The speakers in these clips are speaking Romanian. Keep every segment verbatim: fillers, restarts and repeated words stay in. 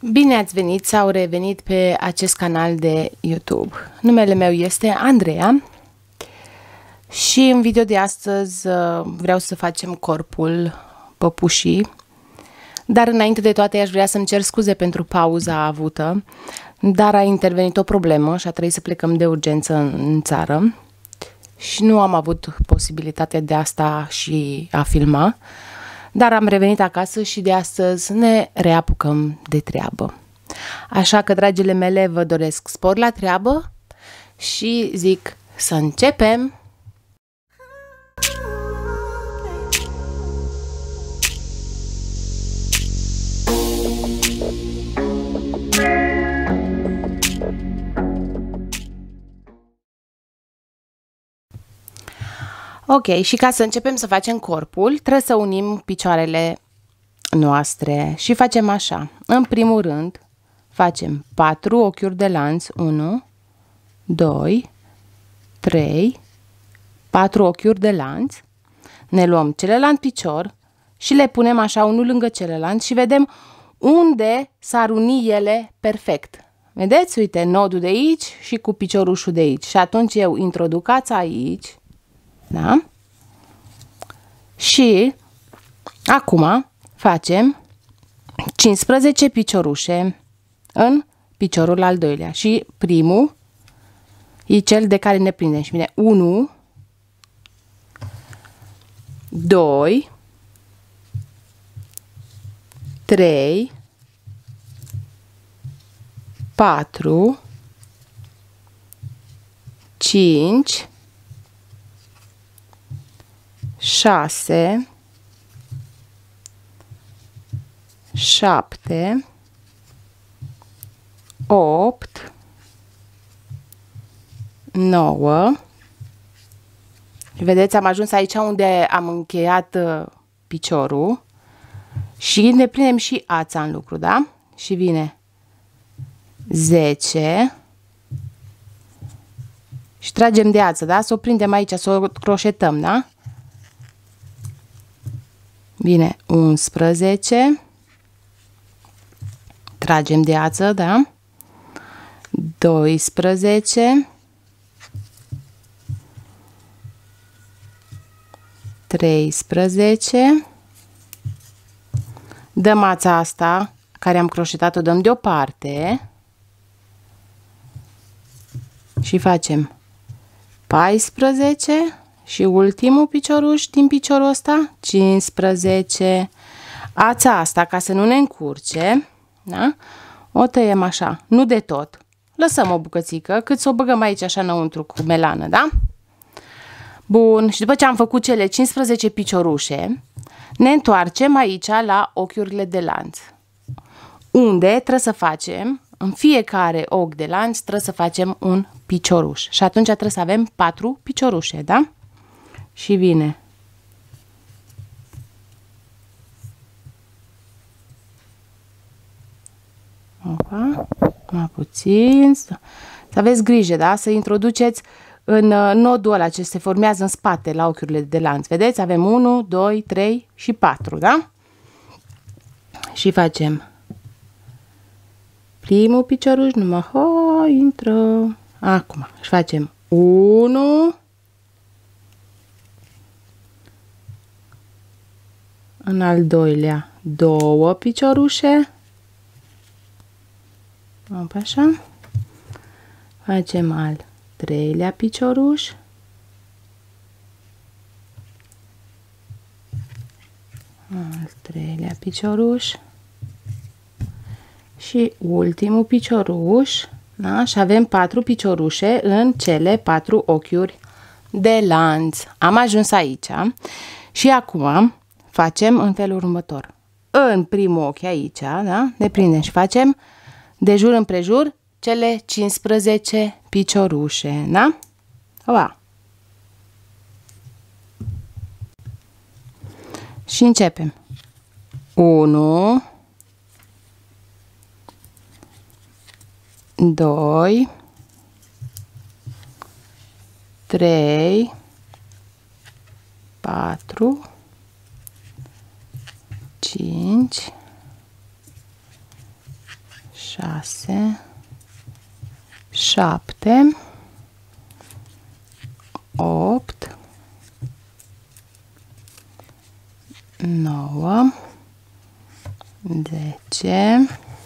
Bine ați venit sau revenit pe acest canal de YouTube. Numele meu este Andreea și în video de astăzi vreau să facem corpul păpușii. Dar înainte de toate aș vrea să-mi cer scuze pentru pauza avută, dar a intervenit o problemă și a trebuit să plecăm de urgență în țară și nu am avut posibilitatea de asta și a filma. Dar am revenit acasă și de astăzi ne reapucăm de treabă. Așa că, dragile mele, vă doresc spor la treabă și zic să începem! Ok, și ca să începem să facem corpul, trebuie să unim picioarele noastre și facem așa. În primul rând, facem patru ochiuri de lanț, unu, doi, trei, patru ochiuri de lanț. Ne luăm celălalt picior și le punem așa unul lângă celălalt și vedem unde s-ar uni ele perfect. Vedeți? Uite, nodul de aici și cu piciorușul de aici. Și atunci eu introduc ața aici. Da? Și acum facem cincisprezece piciorușe în piciorul al doilea. Și primul e cel de care ne prindem. Și bine, unu, doi, trei, patru, cinci, șase, șapte, opt, nouă. Vedeți, am ajuns aici unde am încheiat uh, piciorul și ne prindem și ața în lucru, da? Și vine zece și tragem de ață, da? Să o prindem aici, să o croșetăm, da? Bine, unsprezece, tragem de ață, da? doisprezece, treisprezece, dăm ața asta, care am croșetat-o, dăm deoparte și facem paisprezece și ultimul picioruș din piciorul ăsta, cincisprezece. Ața asta, ca să nu ne încurce, da? O tăiem așa, nu de tot. Lăsăm o bucățică, cât să o băgăm aici așa înăuntru cu melană, da? Bun, și după ce am făcut cele cincisprezece piciorușe, ne întoarcem aici la ochiurile de lanț. Unde trebuie să facem, în fiecare ochi de lanț, trebuie să facem un picioruș. Și atunci trebuie să avem patru piciorușe, da? Și vine opa, mai puțin, să aveți grijă, da? Să introduceți în nodul ăla ce se formează în spate la ochiurile de lanț. Vedeți? Avem unu, doi, trei și patru, da? Și facem primul picioruș, numai ho, intră. Acum, și facem unu, în al doilea două piciorușe, așa, facem al treilea picioruș, al treilea picioruș și ultimul picioruș, da? Și avem patru piciorușe în cele patru ochiuri de lanț. Am ajuns aici și acum facem în felul următor. În primul ochi aici, da? Ne prindem și facem de jur împrejur cele cincisprezece piciorușe, da? Oa. Și începem. unu, doi, trei, patru, cinci, șase, șapte, opt, nouă, zece,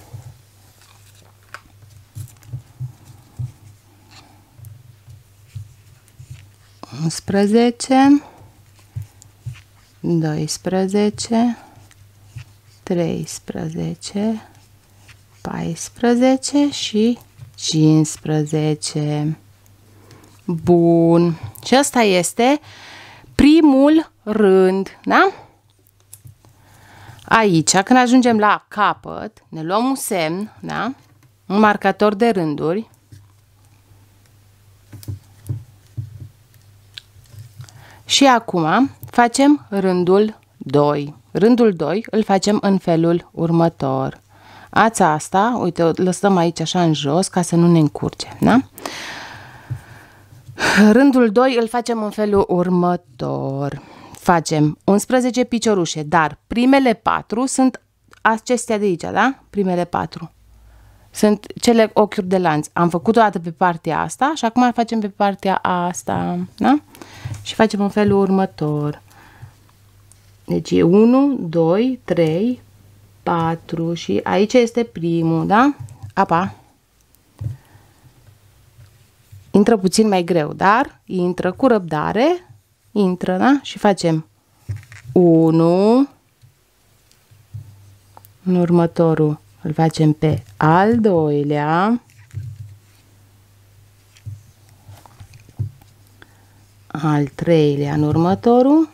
unsprezece, doisprezece, treisprezece, paisprezece și cincisprezece. Bun. Și ăsta este primul rând, da? Aici, când ajungem la capăt, ne luăm un semn, da? Un marcator de rânduri. Și acum facem rândul doi. Rândul doi îl facem în felul următor. Ața asta, uite, o lăsăm aici așa în jos ca să nu ne încurce, da? Rândul doi îl facem în felul următor. Facem unsprezece piciorușe, dar primele patru sunt acestea de aici, da? Primele patru. Sunt cele ochiuri de lanț. Am făcut o dată pe partea asta și acum facem pe partea asta, da? Și facem în felul următor. Deci e unu, doi, trei, patru și aici este primul, da? Apa. Intră puțin mai greu, dar intră cu răbdare, intră, da? Și facem unu, în următorul îl facem pe al doilea, al treilea în următorul.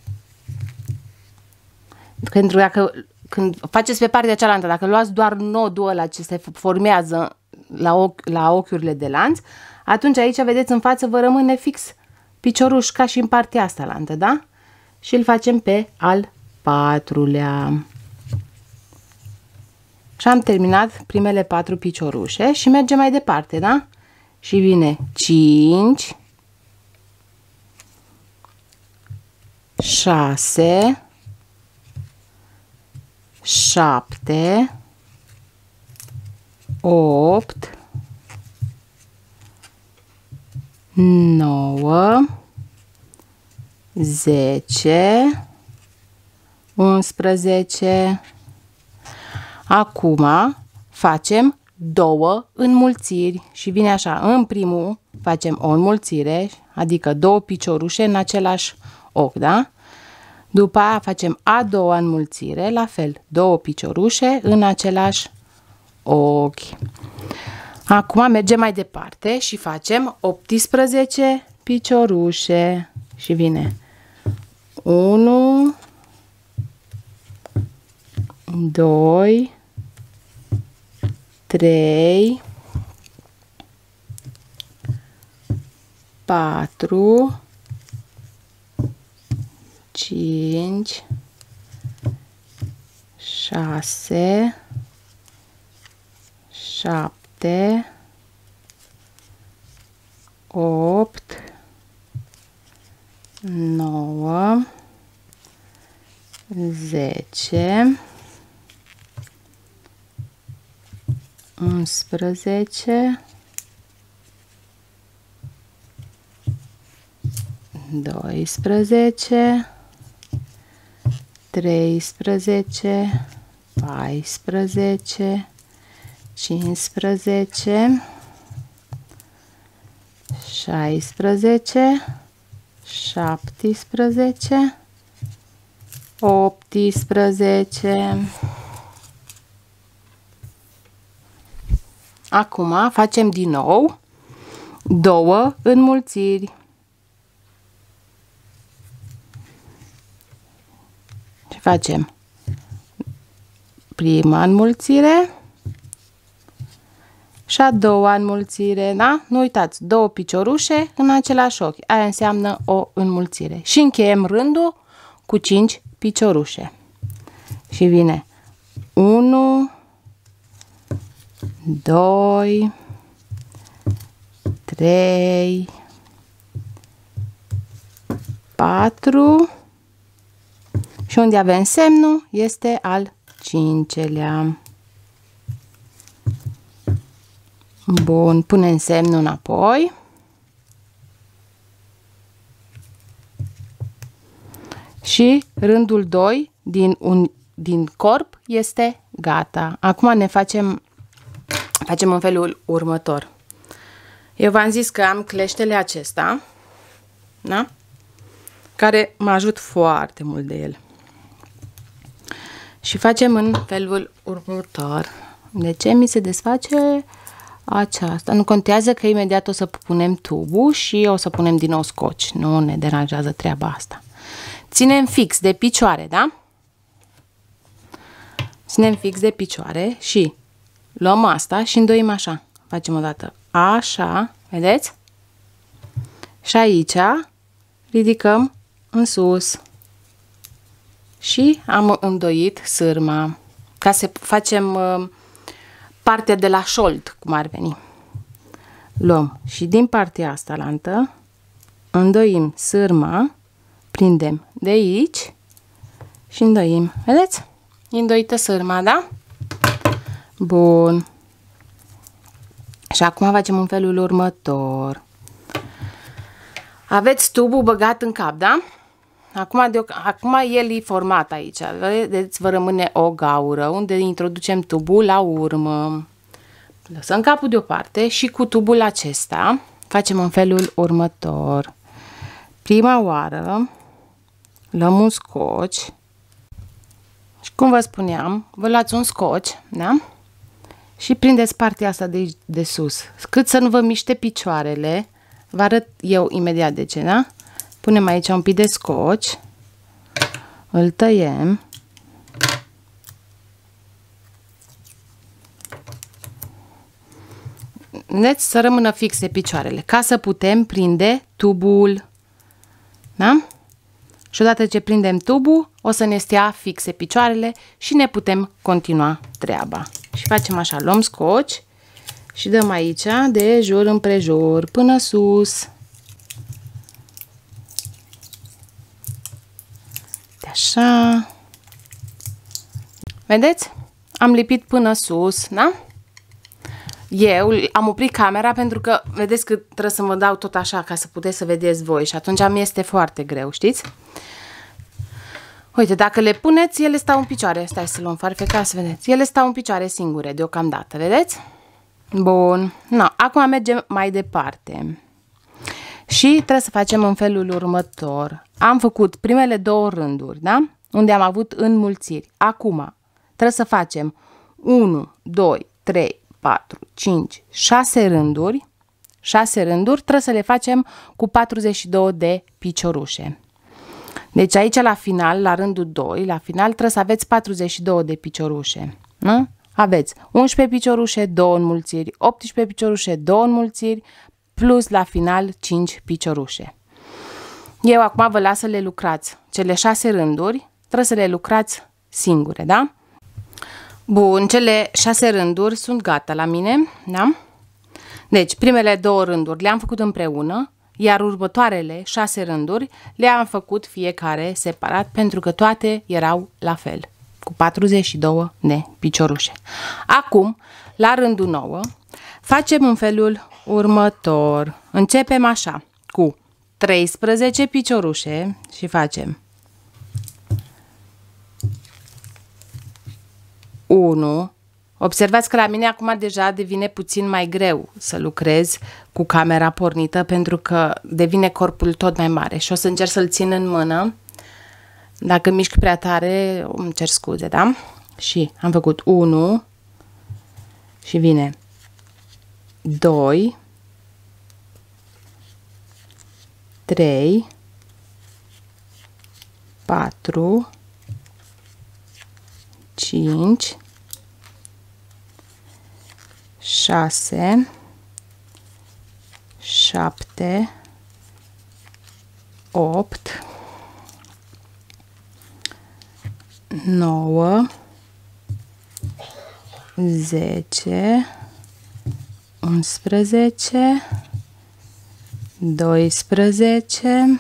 Pentru că dacă când faceți pe partea cealaltă, dacă luați doar nodul ăla ce se formează la, ochi, la ochiurile de lanț, atunci aici, vedeți, în față vă rămâne fix picioruș ca și în partea asta lantă, da? Și îl facem pe al patrulea. Și am terminat primele patru piciorușe și mergem mai departe, da? Și vine cinci, șase, șapte, opt, nouă, zece, unsprezece. Acum facem două înmulțiri și vine așa, în primul facem o înmulțire, adică două piciorușe în același ochi, da? După aia facem a doua înmulțire, la fel, două piciorușe în același ochi. Acum mergem mai departe și facem optsprezece piciorușe și vine unu, doi, trei, patru, cinci, șase, șapte, opt, nouă, zece, unsprezece, doisprezece, treisprezece, paisprezece, cincisprezece, șaisprezece, șaptesprezece, optsprezece. Acum facem din nou două înmulțiri. Și facem prima înmulțire și a doua înmulțire, da? Nu uitați, două piciorușe în același ochi. Aia înseamnă o înmulțire. Și încheiem rândul cu cinci piciorușe. Și vine unu, doi, trei, patru și unde avem semnul este al cincelea. Bun, punem semnul înapoi. Și rândul doi din, un, din corp este gata. Acum ne facem, facem în felul următor. Eu v-am zis că am cleștele acesta, da? Care mă ajut foarte mult de el. Și facem în felul următor. De ce mi se desface aceasta? Nu contează că imediat o să punem tubul și o să punem din nou scoci. Nu ne deranjează treaba asta. Ținem fix de picioare, da? Ținem fix de picioare și luăm asta și îndoim așa. Facem o dată așa, vedeți? Și aici ridicăm în sus. Și am îndoit sârma. Ca să facem uh, partea de la șold, cum ar veni. Luăm și din partea asta lantă, îndoim sârma, prindem de aici și îndoim. Vedeți? Îndoită sârma, da? Bun. Și acum facem în felul următor. Aveți tubul băgat în cap, da? Acum, de, acum el e format aici. Vedeți, vă rămâne o gaură unde introducem tubul la urmă. Lăsăm capul deoparte și cu tubul acesta facem în felul următor. Prima oară luăm un scoci și, cum vă spuneam, vă luați un scoci, da? Și prindeți partea asta de, de sus. Cât să nu vă miște picioarele, vă arăt eu imediat de ce, da? Punem aici un pic de scoci, îl tăiem vedeți, să rămână fixe picioarele, ca să putem prinde tubul, da? Și odată ce prindem tubul, o să ne stea fixe picioarele și ne putem continua treaba. Și facem așa, luăm scoci și dăm aici de jur împrejur până sus. De așa. Vedeți? Am lipit până sus, da? Eu am oprit camera pentru că vedeți că trebuie să mă dau tot așa ca să puteți să vedeți voi și atunci mi este foarte greu, știți? Uite, dacă le puneți, ele stau în picioare. Stai să luăm farfeca să vedeți. Ele stau în picioare singure deocamdată, vedeți? Bun. No, acum mergem mai departe. Și trebuie să facem în felul următor. Am făcut primele două rânduri, da? Unde am avut înmulțiri. Acum trebuie să facem unu, doi, trei, patru, cinci, șase rânduri. șase rânduri trebuie să le facem cu patruzeci și două de piciorușe. Deci aici la final, la rândul doi, la final trebuie să aveți patruzeci și două de piciorușe. Nu? Aveți unsprezece piciorușe, două înmulțiri, optsprezece piciorușe, două înmulțiri, plus la final cinci piciorușe. Eu acum vă las să le lucrați. Cele șase rânduri trebuie să le lucrați singure, da? Bun, cele șase rânduri sunt gata la mine, da? Deci, primele două rânduri le-am făcut împreună, iar următoarele șase rânduri le-am făcut fiecare separat, pentru că toate erau la fel, cu patruzeci și două de piciorușe. Acum, la rândul nouă, facem în felul următor. Începem așa, cu treisprezece piciorușe și facem unu. Observați că la mine acum deja devine puțin mai greu să lucrez cu camera pornită pentru că devine corpul tot mai mare și o să încerc să-l țin în mână. Dacă mișc prea tare, îmi cer scuze, da? Și am făcut unu și vine doi, trei, patru, cinci, șase, șapte, opt, nouă, zece, unsprezece, doisprezece,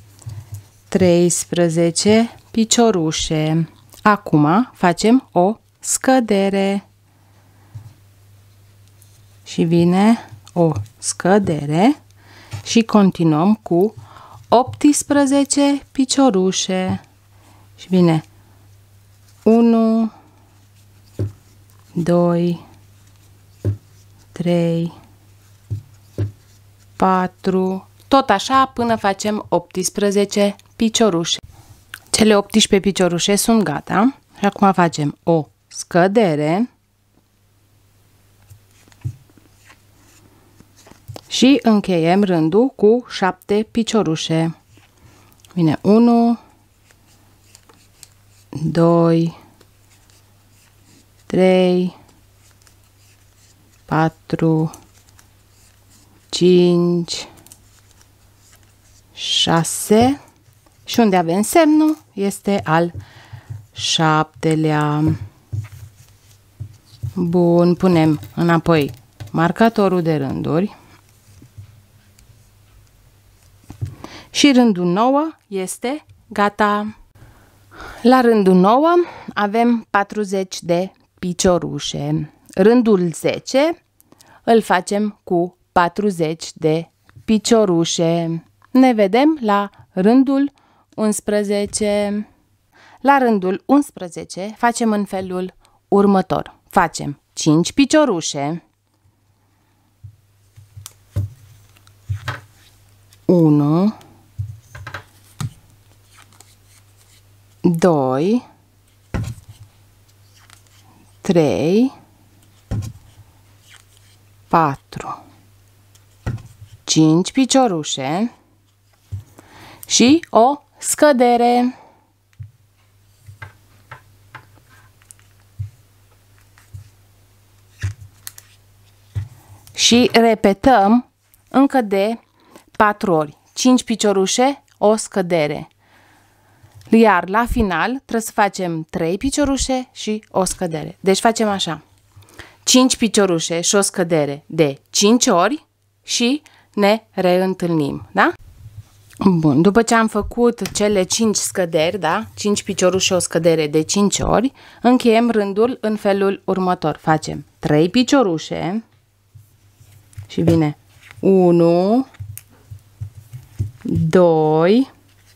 treisprezece piciorușe. Acum facem o scădere. și vine o scădere și continuăm cu optsprezece piciorușe și vine unu, doi, trei, patru, tot așa până facem optsprezece piciorușe. Cele optsprezece piciorușe sunt gata și acum facem o scădere și încheiem rândul cu șapte piciorușe. Vine unu, doi, trei, patru, cinci, șase și unde avem semnul este al șaptelea. Bun, punem înapoi marcatorul de rânduri și rândul nouă este gata. La rândul nouă avem patruzeci de piciorușe. Rândul zece îl facem cu patruzeci de piciorușe. Ne vedem la rândul unsprezece. La rândul unsprezece facem în felul următor. Facem cinci piciorușe, unu, doi, trei, patru, cinci piciorușe și o scădere. Și repetăm încă de patru ori. cinci piciorușe, o scădere. Iar la final trebuie să facem trei piciorușe și o scădere. Deci facem așa. cinci piciorușe și o scădere de cinci ori și ne reîntâlnim, da? Bun, după ce am făcut cele cinci scăderi, da? cinci piciorușe și o scădere de cinci ori, încheiem rândul în felul următor. Facem trei piciorușe și vine unu, doi,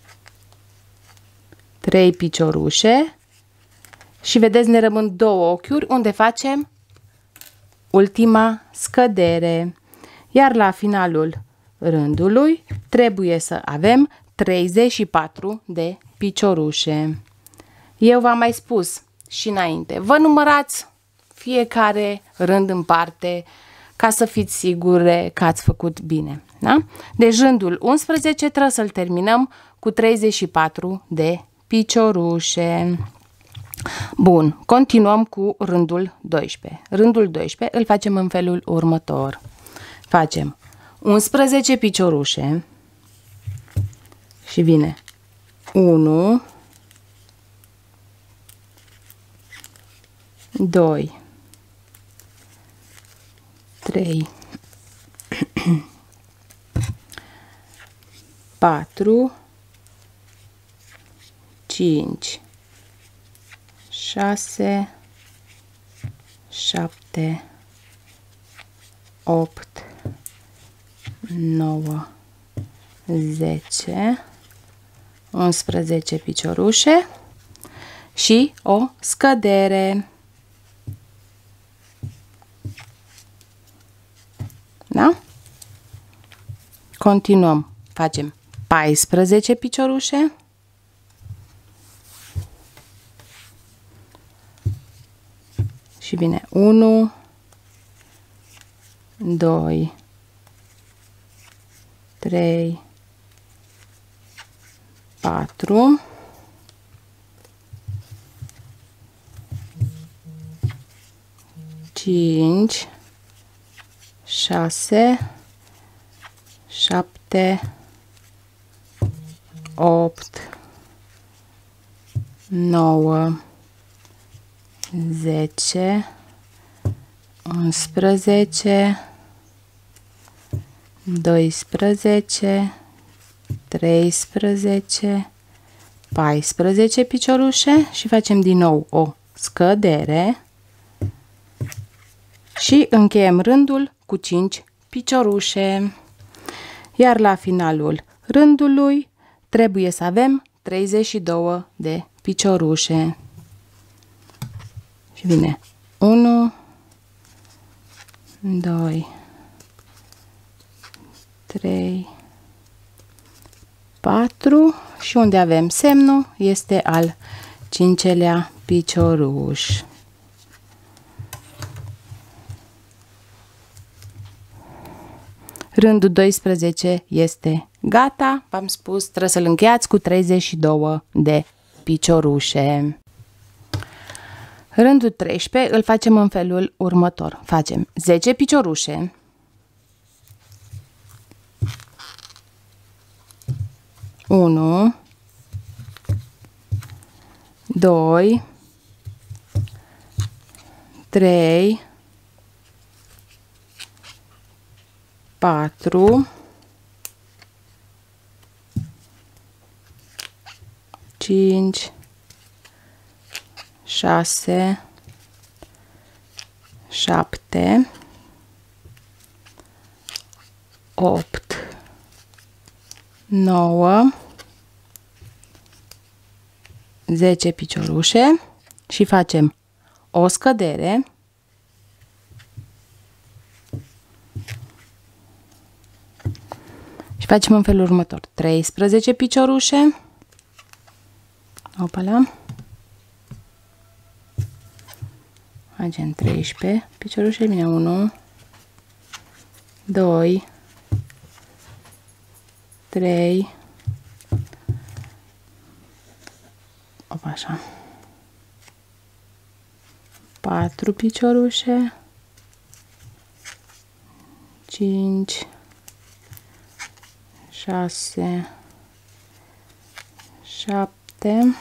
trei piciorușe și vedeți, ne rămân două ochiuri unde facem ultima scădere. Iar la finalul rândului trebuie să avem treizeci și patru de piciorușe. Eu v-am mai spus și înainte, vă numărați fiecare rând în parte ca să fiți sigure că ați făcut bine. Da? Deci rândul unsprezece trebuie să-l terminăm cu treizeci și patru de piciorușe. Bun, continuăm cu rândul doisprezece. Rândul doisprezece îl facem în felul următor. Facem unsprezece piciorușe și vine unu, doi, trei, patru, cinci, șase, șapte, opt, nouă, zece, unsprezece piciorușe și o scădere. Da? Continuăm. Facem paisprezece piciorușe și vine unu, doi, trei, patru, cinci, șase, șapte, opt, nouă, zece, unsprezece, doisprezece, treisprezece, paisprezece piciorușe și facem din nou o scădere și încheiem rândul cu cinci piciorușe. Iar la finalul rândului trebuie să avem treizeci și două de piciorușe. Și vine unu, doi, trei, patru și unde avem semnul este al cincelea picioruș. Rândul doisprezece este gata, v-am spus, trebuie să-l încheiați cu treizeci și două de piciorușe. Rândul treisprezece îl facem în felul următor. Facem zece piciorușe, unu, doi, trei, patru, cinci, șase, șapte, opt, nouă, zece piciorușe și facem o scădere și facem în felul următor: treisprezece piciorușe, opala, facem treisprezece piciorușe, bine, unu, doi, trei, opa, așa, patru piciorușe, cinci, șase, șapte,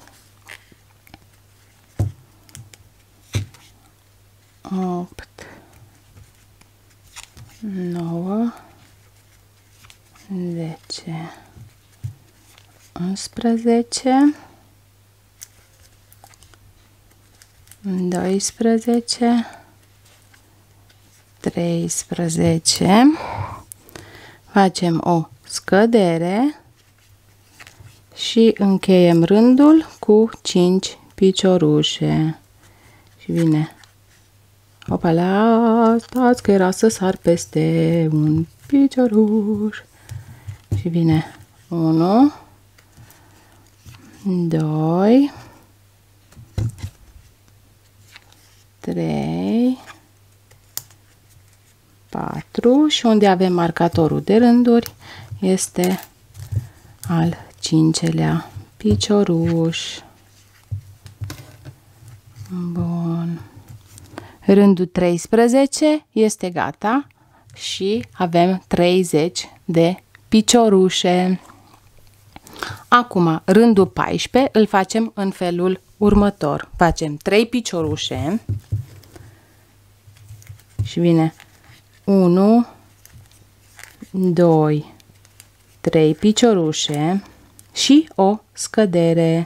opt, nouă, zece, unsprezece, doisprezece, treisprezece, facem o scădere și încheiem rândul cu cinci piciorușe. Și vine, opala, stați că era să sar peste un picioruș. Și vine unu, doi, trei, patru și unde avem marcatorul de rânduri este al cincelea picioruș. Bun. Rândul treisprezece este gata și avem treizeci de piciorușe. Acum, rândul paisprezece îl facem în felul următor. Facem trei piciorușe și vine unu, doi, trei piciorușe și o scădere.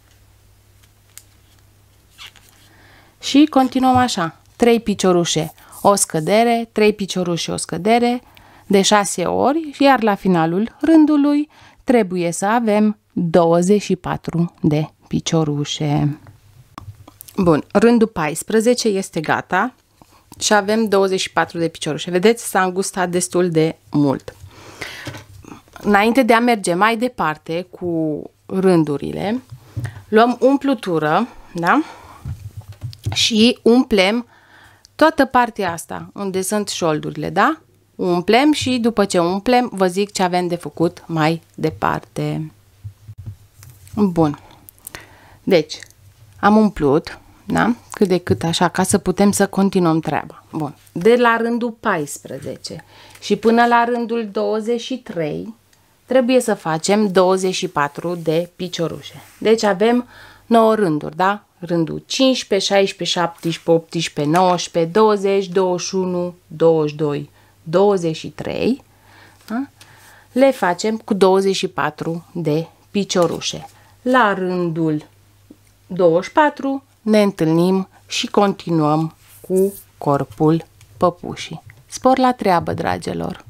Și continuăm așa, trei piciorușe, o scădere, trei piciorușe, o scădere, de șase ori, iar la finalul rândului trebuie să avem douăzeci și patru de piciorușe. Bun, rândul paisprezece este gata și avem douăzeci și patru de piciorușe. Vedeți, s-a îngustat destul de mult. Înainte de a merge mai departe cu rândurile, luăm umplutură, da? Și umplem toată partea asta, unde sunt șoldurile, da? Umplem și după ce umplem, vă zic ce avem de făcut mai departe. Bun. Deci, am umplut, da? Cât de cât așa, ca să putem să continuăm treaba. Bun. De la rândul paisprezece și până la rândul douăzeci și trei, trebuie să facem douăzeci și patru de piciorușe. Deci avem nouă rânduri, da? Rândul cincisprezece, șaisprezece, șaptesprezece, optsprezece, nouăsprezece, douăzeci, douăzeci și unu, douăzeci și doi, douăzeci și trei, da? Le facem cu douăzeci și patru de piciorușe. La rândul douăzeci și patru ne întâlnim și continuăm cu corpul păpușii. Spor la treabă, dragilor!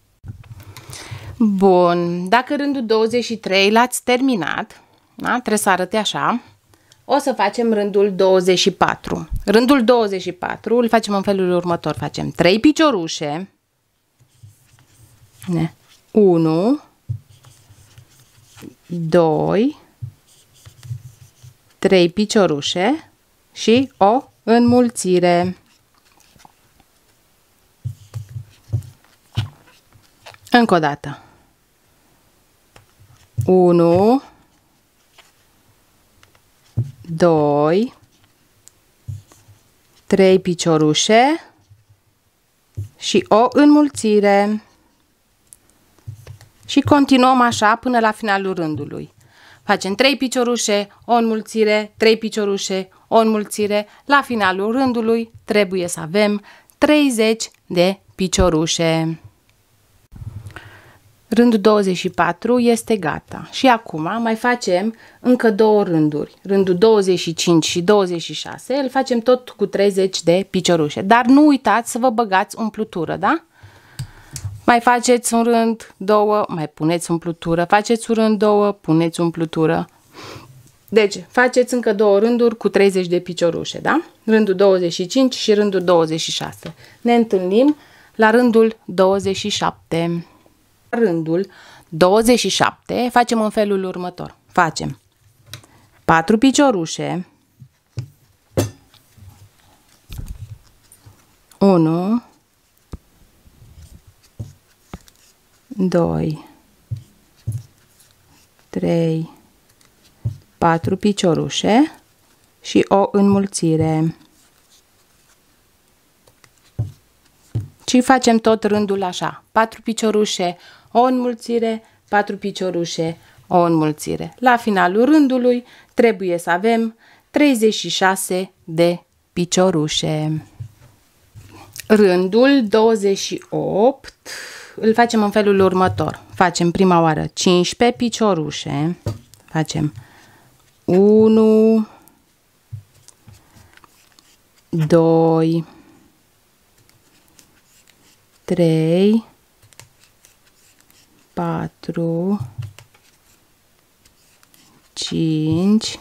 Bun, dacă rândul douăzeci și trei l-ați terminat, da? Trebuie să arate așa, o să facem rândul douăzeci și patru. Rândul douăzeci și patru îl facem în felul următor. Facem trei piciorușe, unu, doi, trei piciorușe și o înmulțire. Încă o dată. unu, doi, trei piciorușe și o înmulțire. Și continuăm așa până la finalul rândului. Facem trei piciorușe, o înmulțire, trei piciorușe, o înmulțire. La finalul rândului trebuie să avem treizeci de piciorușe. Rândul douăzeci și patru este gata. Și acum mai facem încă două rânduri. Rândul douăzeci și cinci și douăzeci și șase îl facem tot cu treizeci de piciorușe. Dar nu uitați să vă băgați umplutură, da? Mai faceți un rând, două, mai puneți umplutură. Faceți un rând, două, puneți umplutură. Deci, faceți încă două rânduri cu treizeci de piciorușe, da? Rândul douăzeci și cinci și rândul douăzeci și șase. Ne întâlnim la rândul douăzeci și șapte. Rândul douăzeci și șapte facem în felul următor. Facem patru piciorușe, unu, doi, trei, patru piciorușe și o înmulțire. Și facem tot rândul așa. patru piciorușe, o înmulțire, patru piciorușe, o înmulțire. La finalul rândului trebuie să avem treizeci și șase de piciorușe. Rândul douăzeci și opt îl facem în felul următor. Facem prima oară cincisprezece piciorușe. Facem unu, doi, trei, patru, cinci,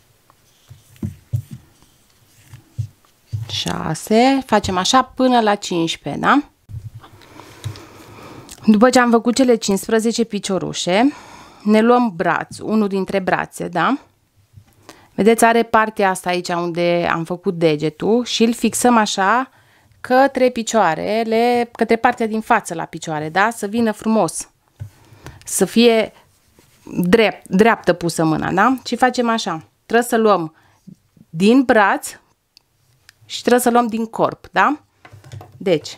șase, facem așa până la cincisprezece, da? După ce am făcut cele cincisprezece piciorușe, ne luăm brațul, unul dintre brațe, da? Vedeți, are partea asta aici unde am făcut degetul și îl fixăm așa către picioarele, către partea din față la picioare, da? Să vină frumos. Să fie drept, dreaptă pusă mâna, da? Și facem așa. Trebuie să luăm din braț și trebuie să luăm din corp, da? Deci,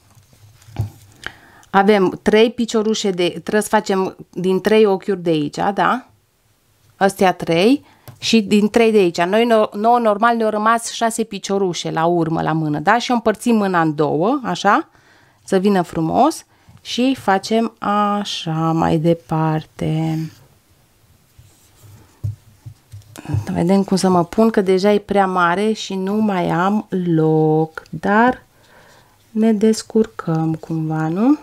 avem trei piciorușe de, trebuie să facem din trei ochiuri de aici, da? Astea trei și din trei de aici. Noi, nouă normal, ne-au rămas șase piciorușe la urmă, la mână, da? Și o împărțim mâna în două, așa, să vină frumos și facem așa mai departe. Vedem cum să mă pun, că deja e prea mare și nu mai am loc, dar ne descurcăm cumva, nu?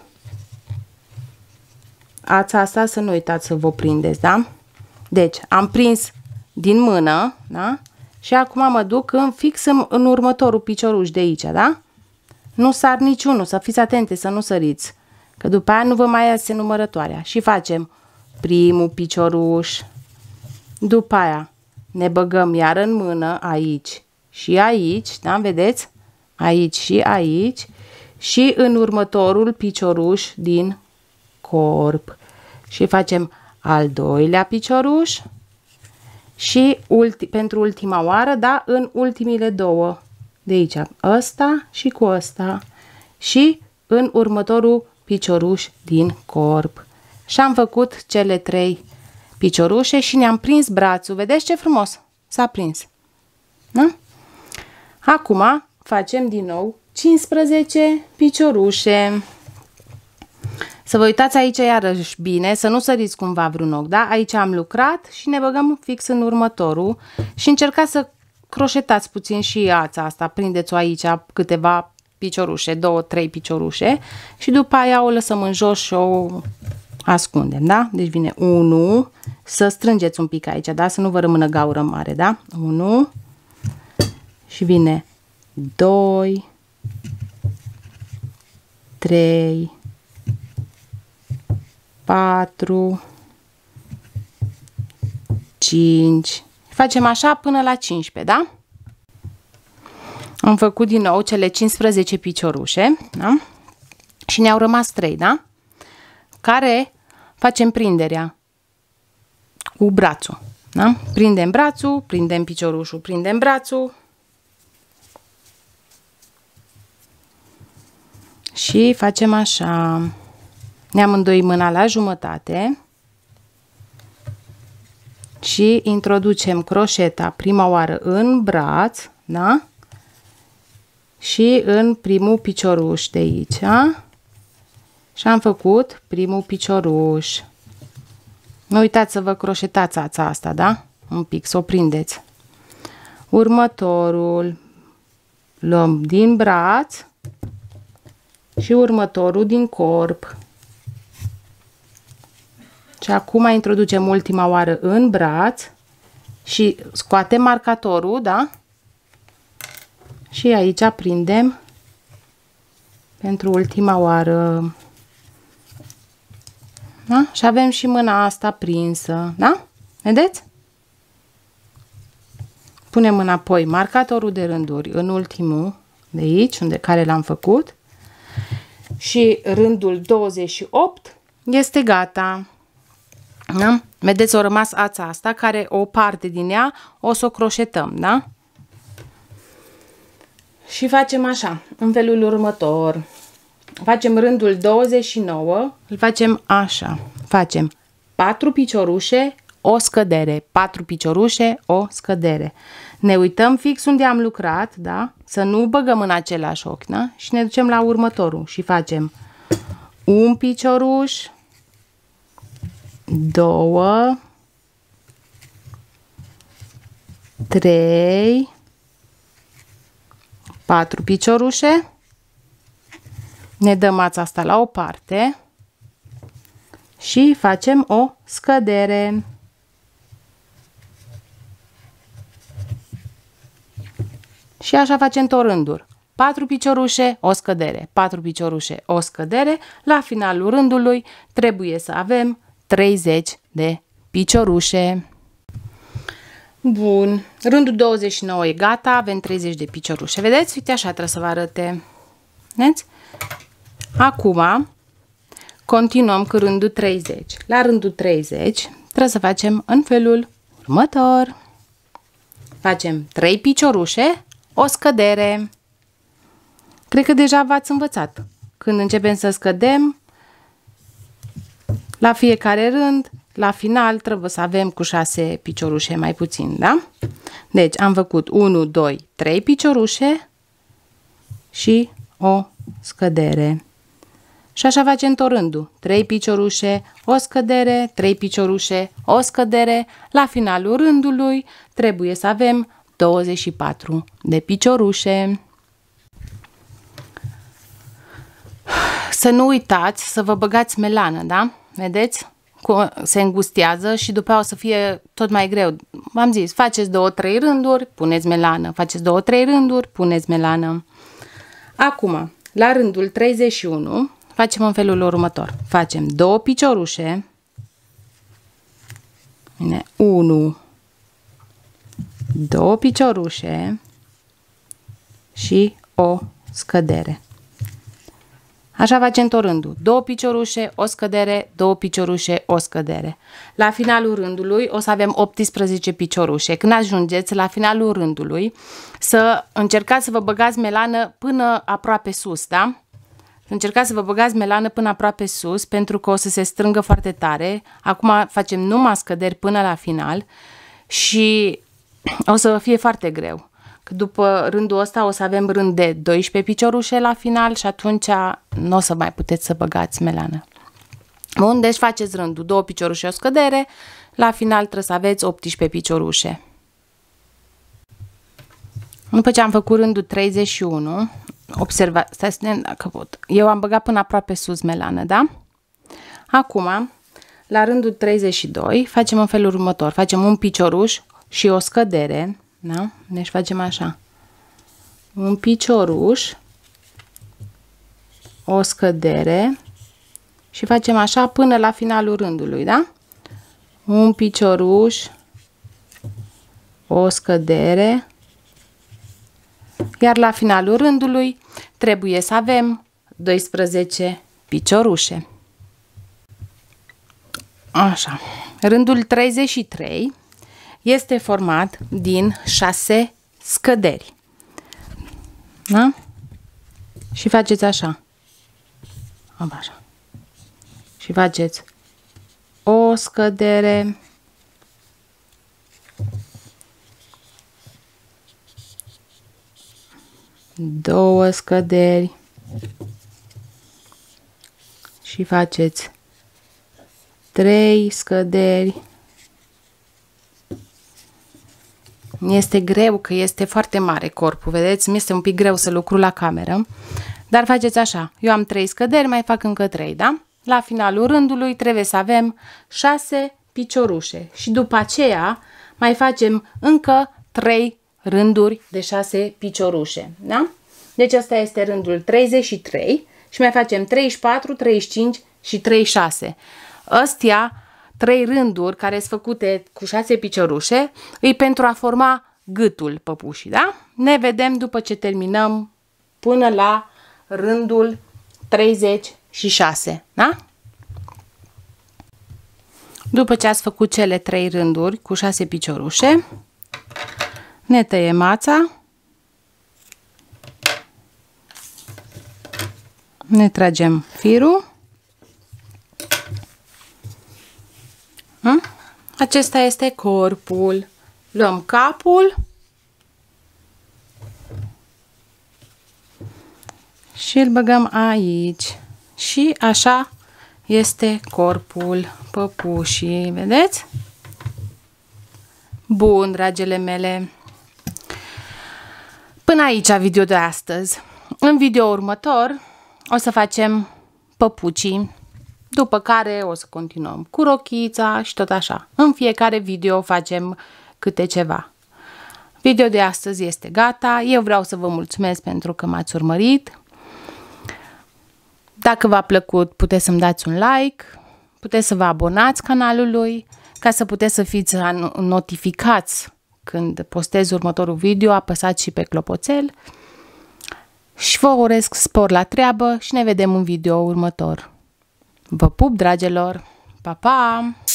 Ața asta să nu uitați să vă prindeți, da? Deci, am prins din mână, da? Și acum mă duc în fix în, în următorul picioruș de aici, da? Nu sar niciunul, să fiți atente să nu săriți, că după aia nu vă mai iese numărătoarea. Și facem primul picioruș, după aia ne băgăm iar în mână aici și aici, da? Vedeți? Aici și aici și în următorul picioruș din corp. Și facem al doilea picioruș și ulti, pentru ultima oară, da, în ultimile două de aici, ăsta și cu ăsta și în următorul picioruș din corp. Și am făcut cele trei piciorușe și ne-am prins brațul. Vedeți ce frumos s-a prins, da? Acum facem din nou cincisprezece piciorușe. Să vă uitați aici iarăși bine, să nu săriți cumva vreun ochi, da? Aici am lucrat și ne băgăm fix în următorul și încercați să croșetați puțin și ața asta, prindeți-o aici câteva piciorușe, două, trei piciorușe și după aia o lăsăm în jos și o ascundem, da? Deci vine unu, să strângeți un pic aici, da? Să nu vă rămână gaură mare, da? unu și vine doi, trei, patru, cinci. Facem așa până la cincisprezece, da? Am făcut din nou cele cincisprezece piciorușe, da? Și ne-au rămas trei, da? Care facem prinderea cu brațul, da? Prindem brațul, prindem piciorușul, prindem brațul și facem așa. Ne-am îndoi mâna la jumătate și introducem croșeta prima oară în braț, da? Și în primul picioruș de aici. Și am făcut primul picioruș. Nu uitați să vă croșetați ața asta, da? Un pic, să o prindeți. Următorul luăm din braț și următorul din corp. Și acum introducem ultima oară în braț și scoatem marcatorul, da? Și aici prindem pentru ultima oară. Da? Și avem și mâna asta prinsă, da? Vedeți? Punem înapoi marcatorul de rânduri în ultimul de aici, unde care l-am făcut. Și rândul douăzeci și opt este gata. Da? Vedeți, o rămas ața asta, care o parte din ea o să o croșetăm, da? Și facem așa, în felul următor. Facem rândul douăzeci și nouă, îl facem așa. Facem patru piciorușe, o scădere, patru piciorușe, o scădere. Ne uităm fix unde am lucrat, da? Să nu băgăm în același ochi, da? Și ne ducem la următorul și facem un picioruș, două, trei, patru piciorușe. Ne dăm ața asta la o parte și facem o scădere. Și așa facem tot rândul. patru piciorușe, o scădere, patru piciorușe, o scădere. La finalul rândului trebuie să avem treizeci de piciorușe. Bun, rândul douăzeci și nouă e gata, avem treizeci de piciorușe. Vedeți? Uite, așa trebuie să vă arate. Vedeți? Acum continuăm cu rândul treizeci. La rândul treizeci trebuie să facem în felul următor. Facem trei piciorușe, o scădere. Cred că deja v-ați învățat. Când începem să scădem, la fiecare rând, la final trebuie să avem cu șase piciorușe mai puțin, da? Deci am făcut unu, doi, trei piciorușe și o scădere. Și așa facem tot rândul. trei piciorușe, o scădere, trei piciorușe, o scădere. La finalul rândului trebuie să avem douăzeci și patru de piciorușe. Să nu uitați să vă băgați melană, da? Vedeți? Se îngustează și după aia o să fie tot mai greu. V-am zis, faceți două, trei rânduri, puneți melană. Faceți două, trei rânduri, puneți melană. Acum, la rândul treizeci și unu, facem în felul următor. Facem două piciorușe. Bine, unu, două piciorușe și o scădere. Așa facem tot rândul. Două piciorușe, o scădere, două piciorușe, o scădere. La finalul rândului o să avem optsprezece piciorușe. Când ajungeți la finalul rândului, să încercați să vă băgați melană până aproape sus, da? Să încercați să vă băgați melană până aproape sus, pentru că o să se strângă foarte tare. Acum facem numai scăderi până la final și o să fie foarte greu. După rândul ăsta o să avem rând de doisprezece piciorușe la final și atunci nu o să mai puteți să băgați melană. Bun, deci faceți rândul două piciorușe, o scădere, la final trebuie să aveți optsprezece piciorușe. După ce am făcut rândul treizeci și unu, observați, stai să vedem dacă pot. Eu am băgat până aproape sus melană, da? Acum, la rândul treizeci și doi, facem în felul următor. Facem un picioruș și o scădere, da? Deci facem așa. Un picioruș, o scădere și facem așa până la finalul rândului, da? Un picioruș, o scădere, iar la finalul rândului trebuie să avem doisprezece piciorușe. Așa. Rândul treizeci și trei este format din șase scăderi. Da? Și faceți așa. Așa. Și faceți o scădere, două scăderi și faceți trei scăderi. Este greu că este foarte mare corpul, vedeți? Mi este un pic greu să lucru la cameră, dar faceți așa. Eu am trei scăderi, mai fac încă trei, da? La finalul rândului trebuie să avem șase piciorușe și după aceea mai facem încă trei rânduri de șase piciorușe, da? Deci asta este rândul treizeci și trei și mai facem treizeci și patru, treizeci și cinci și treizeci și șase. Astea trei rânduri care sunt făcute cu șase piciorușe e pentru a forma gâtul păpușii, da? Ne vedem după ce terminăm până la rândul treizeci și șase, da? După ce ați făcut cele trei rânduri cu șase piciorușe, ne tăiem mața, ne tragem firul. Acesta este corpul. Luăm capul și îl băgăm aici. Și așa este corpul păpușii. Vedeți? Bun, dragile mele. Până aici video de astăzi. În video următor o să facem păpucii. După care o să continuăm cu rochița și tot așa. În fiecare video facem câte ceva. Video de astăzi este gata. Eu vreau să vă mulțumesc pentru că m-ați urmărit. Dacă v-a plăcut, puteți să-mi dați un like, puteți să vă abonați canalului, ca să puteți să fiți notificați când postez următorul video, apăsați și pe clopoțel. Și vă urez spor la treabă și ne vedem în video următor. Vă pup, dragilor! Pa, pa!